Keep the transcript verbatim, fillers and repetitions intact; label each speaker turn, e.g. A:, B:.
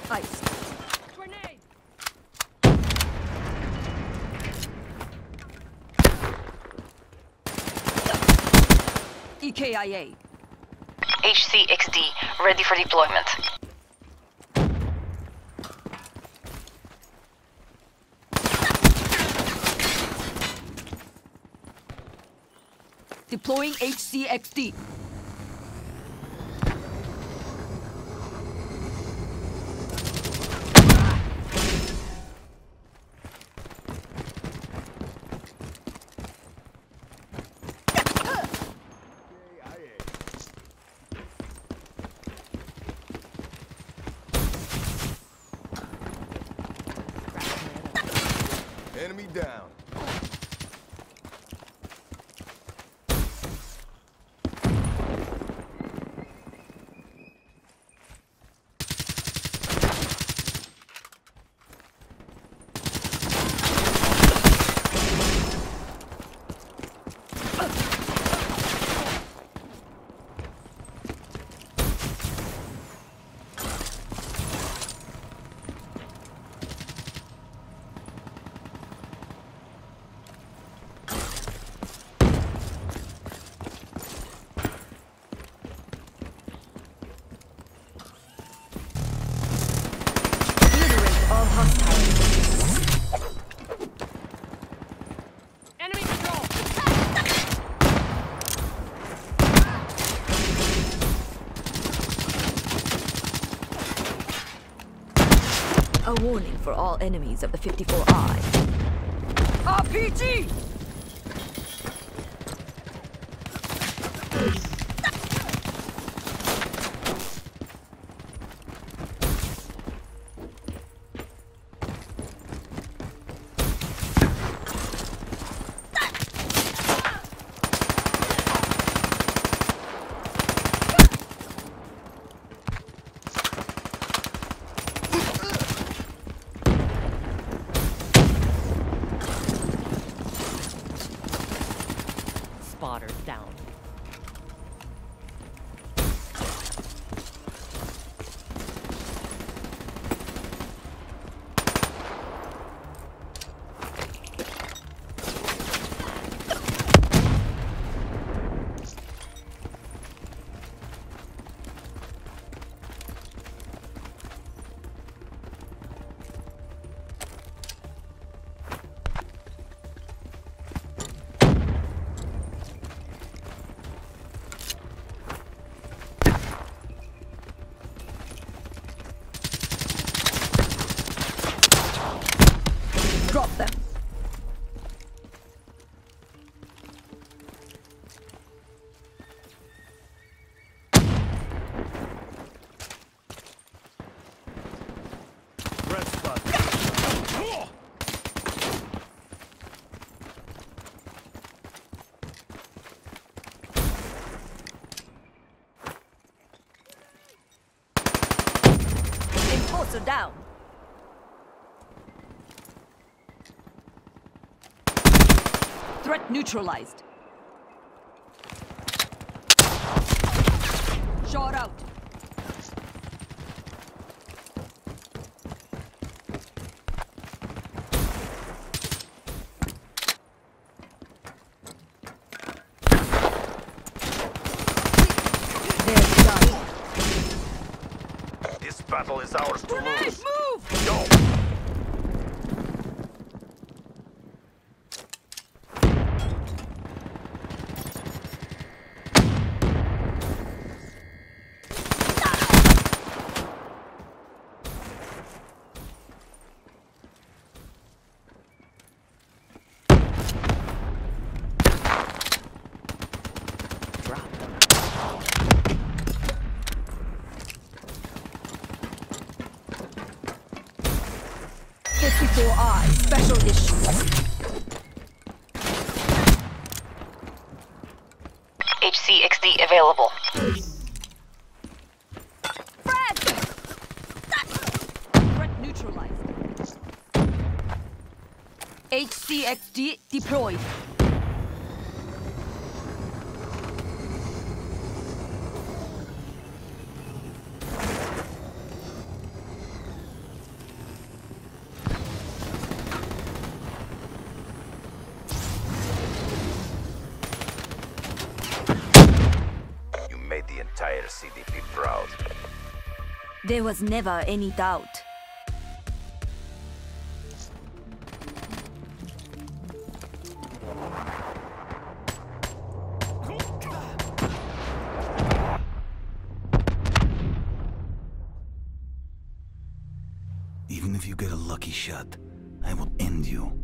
A: Ice.
B: Grenade!
A: E K I A.
C: H C X D, ready for deployment.
A: Deploying H C X D.
D: Enemy down.
B: Enemy control!
A: A warning for all enemies of the fifty-four I. R P G!
B: Spotters down.
A: Drop them.
D: Red spot.
A: Enforcer down. Threat neutralized. Shot out. They're done.
D: This battle is ours to
A: Grenade,
D: lose.
A: move!
D: Go!
A: fifty-four I, special issue.
C: H C X D available.
A: Fred! Threat neutralized. H C X D deployed.
D: made the entire C D P proud.
A: There was never any doubt.
E: Even if you get a lucky shot, I will end you.